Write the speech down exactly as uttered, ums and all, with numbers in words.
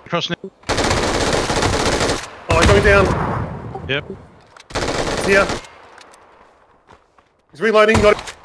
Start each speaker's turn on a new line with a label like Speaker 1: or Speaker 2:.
Speaker 1: Crossing it.
Speaker 2: Oh, he's going down.
Speaker 1: Yep.
Speaker 2: He's here. He's reloading. Got it.